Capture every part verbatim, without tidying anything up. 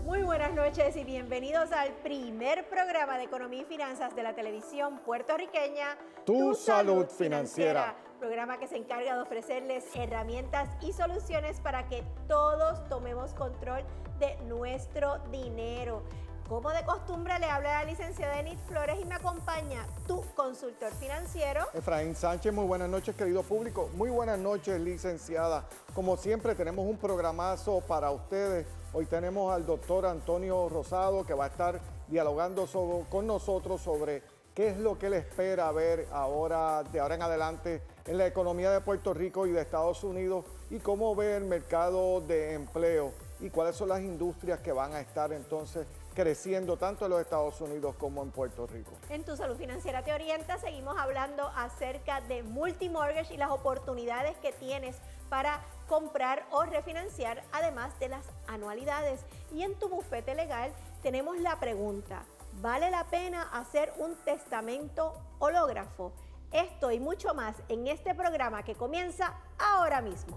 Muy buenas noches y bienvenidos al primer programa de Economía y Finanzas de la televisión puertorriqueña, Tu, tu Salud, Salud financiera. financiera. Programa que se encarga de ofrecerles herramientas y soluciones para que todos tomemos control de nuestro dinero. Como de costumbre, le habla la licenciada Enid Flores y me acompaña tu consultor financiero, Efraín Sánchez. Muy buenas noches, querido público. Muy buenas noches, licenciada. Como siempre, tenemos un programazo para ustedes. Hoy tenemos al doctor Antonio Rosado, que va a estar dialogando sobre, con nosotros sobre qué es lo que él espera ver ahora, de ahora en adelante, en la economía de Puerto Rico y de Estados Unidos, y cómo ve el mercado de empleo y cuáles son las industrias que van a estar entonces creciendo tanto en los Estados Unidos como en Puerto Rico. En Tu Salud Financiera Te Orienta seguimos hablando acerca de multimortgage y las oportunidades que tienes para comprar o refinanciar, además de las anualidades. Y en Tu Bufete Legal tenemos la pregunta: ¿vale la pena hacer un testamento hológrafo? Esto y mucho más en este programa que comienza ahora mismo.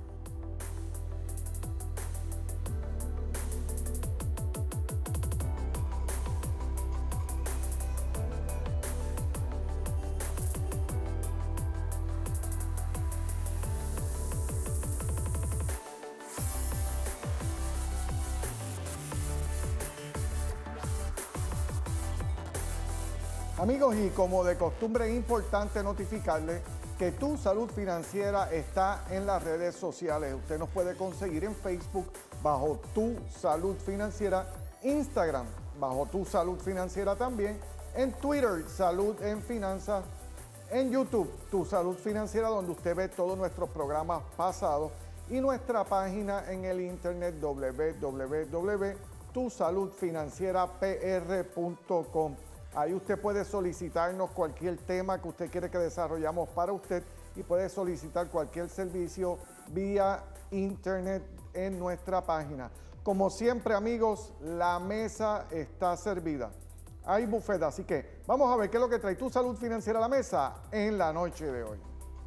Amigos, y como de costumbre es importante notificarles que Tu Salud Financiera está en las redes sociales. Usted nos puede conseguir en Facebook bajo Tu Salud Financiera, Instagram bajo Tu Salud Financiera también, en Twitter Salud en Finanzas, en YouTube Tu Salud Financiera, donde usted ve todos nuestros programas pasados, y nuestra página en el internet w w w punto tu salud financiera p r punto com. Ahí usted puede solicitarnos cualquier tema que usted quiere que desarrollamos para usted y puede solicitar cualquier servicio vía internet en nuestra página. Como siempre, amigos, la mesa está servida. Hay buffet, así que vamos a ver qué es lo que trae Tu Salud Financiera a la mesa en la noche de hoy.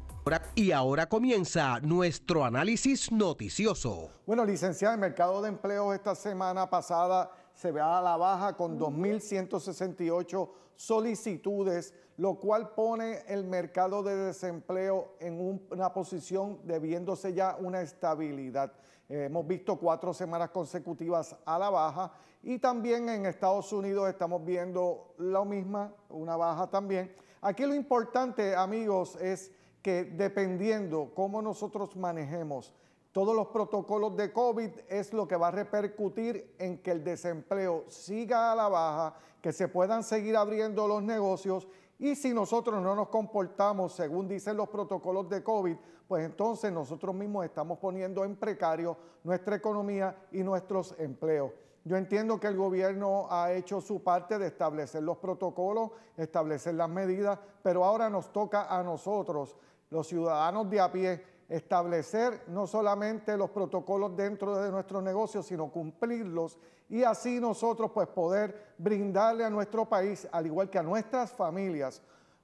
Y ahora comienza nuestro análisis noticioso. Bueno, licenciada, el mercado de empleo esta semana pasada se ve a la baja con dos mil ciento sesenta y ocho solicitudes, lo cual pone el mercado de desempleo en un, una posición de viéndose ya una estabilidad. Eh, hemos visto cuatro semanas consecutivas a la baja, y también en Estados Unidos estamos viendo lo misma, una baja también. Aquí lo importante, amigos, es que dependiendo cómo nosotros manejemos todos los protocolos de COVID, es lo que va a repercutir en que el desempleo siga a la baja, que se puedan seguir abriendo los negocios, y si nosotros no nos comportamos según dicen los protocolos de COVID, pues entonces nosotros mismos estamos poniendo en precario nuestra economía y nuestros empleos. Yo entiendo que el gobierno ha hecho su parte de establecer los protocolos, establecer las medidas, pero ahora nos toca a nosotros, los ciudadanos de a pie, establecer no solamente los protocolos dentro de nuestros negocios, sino cumplirlos, y así nosotros pues poder brindarle a nuestro país, al igual que a nuestras familias,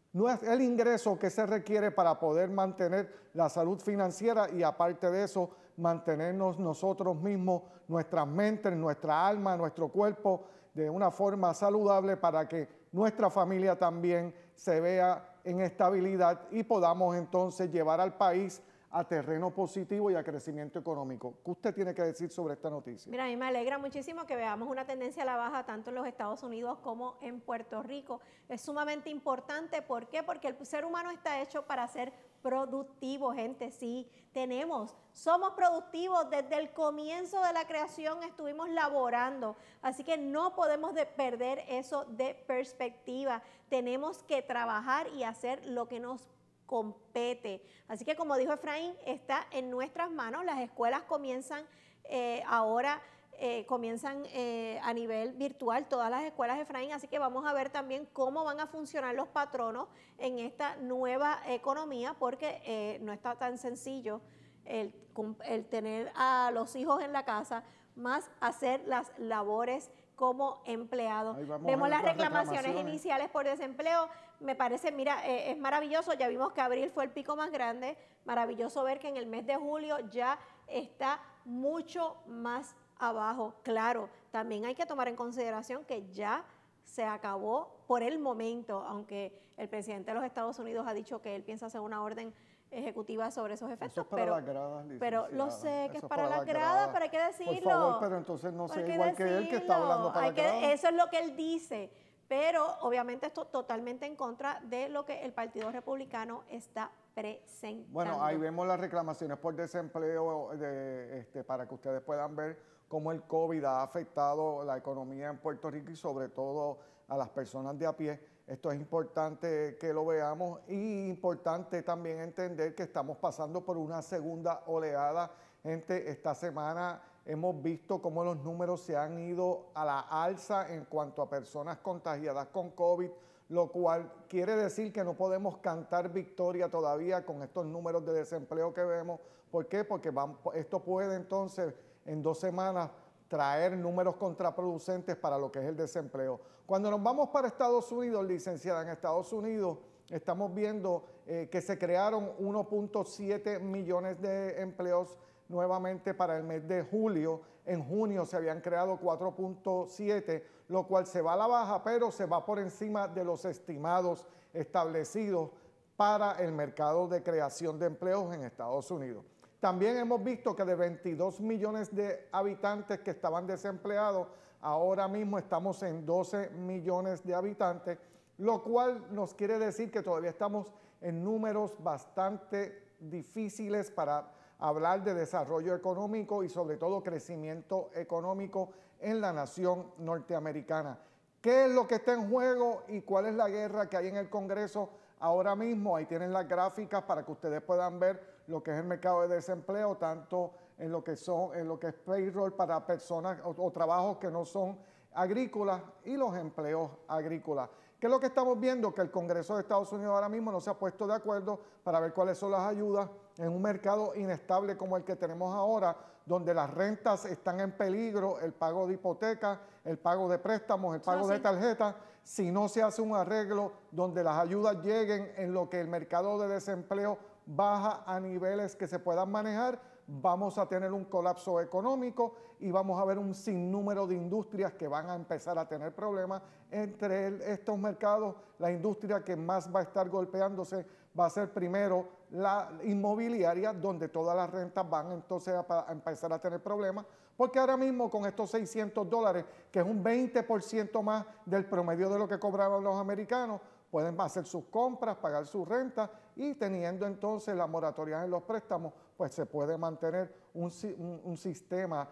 el ingreso que se requiere para poder mantener la salud financiera, y aparte de eso, mantenernos nosotros mismos, nuestras mentes, nuestra alma, nuestro cuerpo, de una forma saludable, para que nuestra familia también se vea en estabilidad y podamos entonces llevar al país a terreno positivo y a crecimiento económico. ¿Qué usted tiene que decir sobre esta noticia? Mira, a mí me alegra muchísimo que veamos una tendencia a la baja tanto en los Estados Unidos como en Puerto Rico. Es sumamente importante. ¿Por qué? Porque el ser humano está hecho para ser productivo, gente. Sí, tenemos, somos productivos. Desde el comienzo de la creación estuvimos laborando. Así que no podemos de perder eso de perspectiva. Tenemos que trabajar y hacer lo que nos compete. Así que, como dijo Efraín, está en nuestras manos. Las escuelas comienzan eh, ahora, eh, comienzan eh, a nivel virtual, todas las escuelas, Efraín, así que vamos a ver también cómo van a funcionar los patronos en esta nueva economía, porque eh, no está tan sencillo el, el tener a los hijos en la casa, más hacer las labores como empleado. Vemos las reclamaciones, reclamaciones iniciales por desempleo. Me parece, mira, eh, es maravilloso. Ya vimos que abril fue el pico más grande. Maravilloso ver que en el mes de julio ya está mucho más abajo. Claro, también hay que tomar en consideración que ya se acabó por el momento, aunque el presidente de los Estados Unidos ha dicho que él piensa hacer una orden ejecutiva sobre esos efectos. Eso es para pero, las gradas, pero lo sé que Eso es para, para las gradas, gradas, pero hay que decirlo. Por favor, pero entonces no sea igual que él que está hablando para las gradas. Eso es lo que él dice, pero obviamente esto totalmente en contra de lo que el Partido Republicano está presentando. Bueno, ahí vemos las reclamaciones por desempleo de, este, para que ustedes puedan ver cómo el COVID ha afectado la economía en Puerto Rico y sobre todo a las personas de a pie. Esto es importante que lo veamos y importante también entender que estamos pasando por una segunda oleada. Gente, esta semana hemos visto cómo los números se han ido a la alza en cuanto a personas contagiadas con COVID, lo cual quiere decir que no podemos cantar victoria todavía con estos números de desempleo que vemos. ¿Por qué? Porque vamos, esto puede entonces en dos semanas traer números contraproducentes para lo que es el desempleo. Cuando nos vamos para Estados Unidos, licenciada, en Estados Unidos estamos viendo eh, que se crearon uno punto siete millones de empleos nuevamente para el mes de julio. En junio se habían creado cuatro punto siete, lo cual se va a la baja, pero se va por encima de los estimados establecidos para el mercado de creación de empleos en Estados Unidos. También hemos visto que de veintidós millones de habitantes que estaban desempleados, ahora mismo estamos en doce millones de habitantes, lo cual nos quiere decir que todavía estamos en números bastante difíciles para hablar de desarrollo económico y sobre todo crecimiento económico en la nación norteamericana. ¿Qué es lo que está en juego y cuál es la guerra que hay en el Congreso ahora mismo? Ahí tienen las gráficas para que ustedes puedan ver lo que es el mercado de desempleo, tanto en lo que son, en lo que es payroll para personas o, o trabajos que no son agrícolas y los empleos agrícolas. ¿Qué es lo que estamos viendo? Que el Congreso de Estados Unidos ahora mismo no se ha puesto de acuerdo para ver cuáles son las ayudas en un mercado inestable como el que tenemos ahora, donde las rentas están en peligro, el pago de hipoteca, el pago de préstamos, el pago de tarjetas. Si no se hace un arreglo donde las ayudas lleguen en lo que el mercado de desempleo baja a niveles que se puedan manejar, vamos a tener un colapso económico y vamos a ver un sinnúmero de industrias que van a empezar a tener problemas. Entre el, estos mercados, la industria que más va a estar golpeándose va a ser primero la inmobiliaria, donde todas las rentas van entonces a, a empezar a tener problemas, porque ahora mismo con estos seiscientos dólares, que es un veinte por ciento más del promedio de lo que cobraban los americanos, pueden hacer sus compras, pagar su renta y teniendo entonces las moratorias en los préstamos, pues se puede mantener un, un, un sistema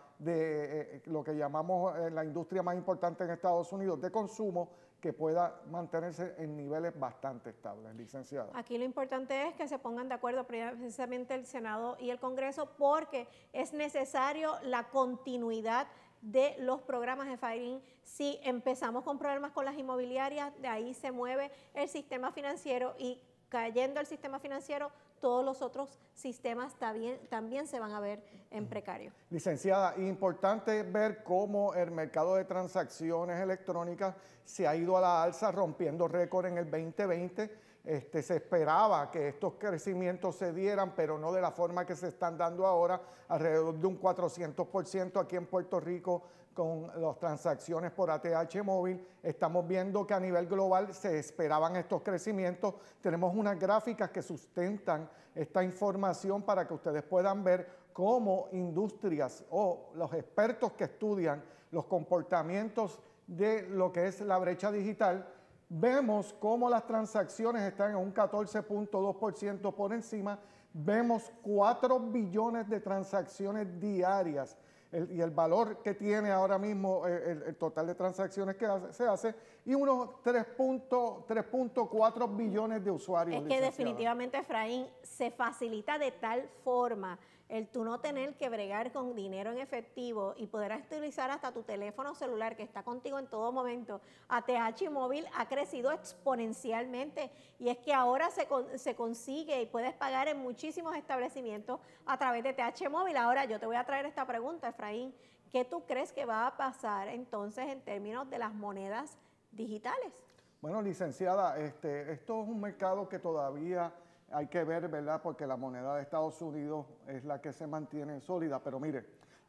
de eh, lo que llamamos eh, la industria más importante en Estados Unidos de consumo que pueda mantenerse en niveles bastante estables, licenciada. Aquí lo importante es que se pongan de acuerdo precisamente el Senado y el Congreso porque es necesario la continuidad de los programas de Efraín. Si empezamos con problemas con las inmobiliarias, de ahí se mueve el sistema financiero y cayendo el sistema financiero, todos los otros sistemas también, también se van a ver en precario. Licenciada, importante ver cómo el mercado de transacciones electrónicas se ha ido a la alza, rompiendo récord en el veinte veinte. Este, se esperaba que estos crecimientos se dieran, pero no de la forma que se están dando ahora, alrededor de un cuatrocientos por ciento aquí en Puerto Rico con las transacciones por A T H móvil. Estamos viendo que a nivel global se esperaban estos crecimientos. Tenemos unas gráficas que sustentan esta información para que ustedes puedan ver cómo industrias o los expertos que estudian los comportamientos de lo que es la brecha digital, vemos cómo las transacciones están en un catorce punto dos por ciento por encima. Vemos cuatro billones de transacciones diarias el, y el valor que tiene ahora mismo el, el total de transacciones que hace, se hace y unos tres punto cuatro billones de usuarios. Es que licenciada, definitivamente, Efraín, se facilita de tal forma el tú no tener que bregar con dinero en efectivo y poder utilizar hasta tu teléfono celular que está contigo en todo momento. A T H móvil ha crecido exponencialmente y es que ahora se, con, se consigue y puedes pagar en muchísimos establecimientos a través de T H móvil. Ahora yo te voy a traer esta pregunta, Efraín. ¿Qué tú crees que va a pasar entonces en términos de las monedas digitales? Bueno, licenciada, este, esto es un mercado que todavía hay que ver, ¿verdad? Porque la moneda de Estados Unidos es la que se mantiene sólida. Pero mire,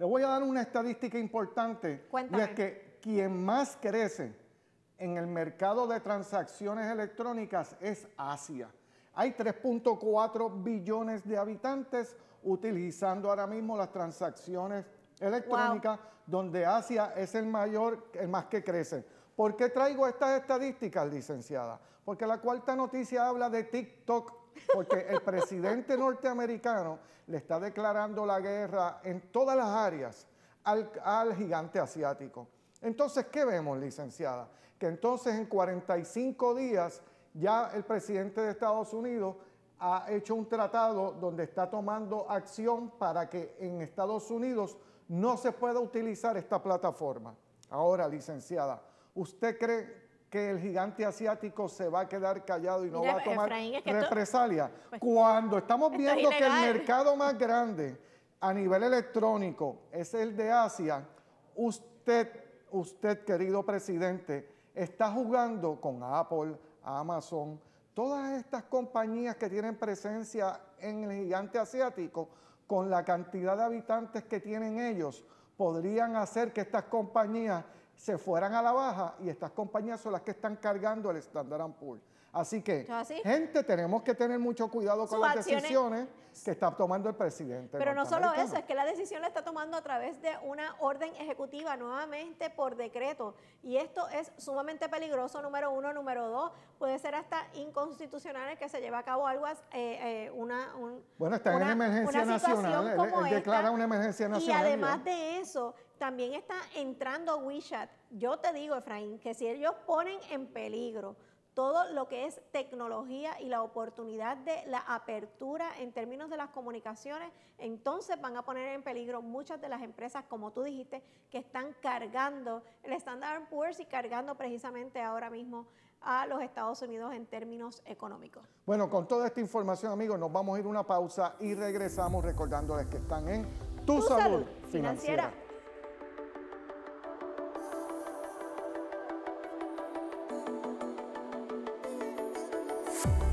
Le voy a dar una estadística importante. Cuéntame. Y es que quien más crece en el mercado de transacciones electrónicas es Asia. Hay tres punto cuatro billones de habitantes utilizando ahora mismo las transacciones electrónicas, wow, donde Asia es el mayor, el más que crece. ¿Por qué traigo estas estadísticas, licenciada? Porque la cuarta noticia habla de TikTok, porque el presidente norteamericano le está declarando la guerra en todas las áreas al, al gigante asiático. Entonces, ¿qué vemos, licenciada? Que entonces en cuarenta y cinco días ya el presidente de Estados Unidos ha hecho un tratado donde está tomando acción para que en Estados Unidos no se pueda utilizar esta plataforma. Ahora, licenciada, ¿usted cree que el gigante asiático se va a quedar callado y no Mira, va a tomar Efraín, es que represalia? esto, pues, cuando estamos viendo que el ilegal. mercado más grande a nivel electrónico es el de Asia, usted, usted, querido presidente, está jugando con Apple, Amazon, todas estas compañías que tienen presencia en el gigante asiático, con la cantidad de habitantes que tienen ellos, podrían hacer que estas compañías se fueran a la baja, y estas compañías son las que están cargando el Standard and Poor's. Así que, ¿Así? gente, tenemos que tener mucho cuidado con Sus las acciones, decisiones que está tomando el presidente. Pero no solo eso, es que la decisión la está tomando a través de una orden ejecutiva, nuevamente por decreto. Y esto es sumamente peligroso, número uno. Número dos, puede ser hasta inconstitucional que se lleve a cabo algo, eh, eh, una, un, bueno, está una, en emergencia una nacional, él, él declara una emergencia nacional. Y además ya. de eso, también está entrando WeChat. Yo te digo, Efraín, que si ellos ponen en peligro todo lo que es tecnología y la oportunidad de la apertura en términos de las comunicaciones, entonces van a poner en peligro muchas de las empresas, como tú dijiste, que están cargando el Standard and Poor's y cargando precisamente ahora mismo a los Estados Unidos en términos económicos. Bueno, con toda esta información, amigos, nos vamos a ir a una pausa y regresamos recordándoles que están en Tu, tu Salud, Salud Financiera. financiera. you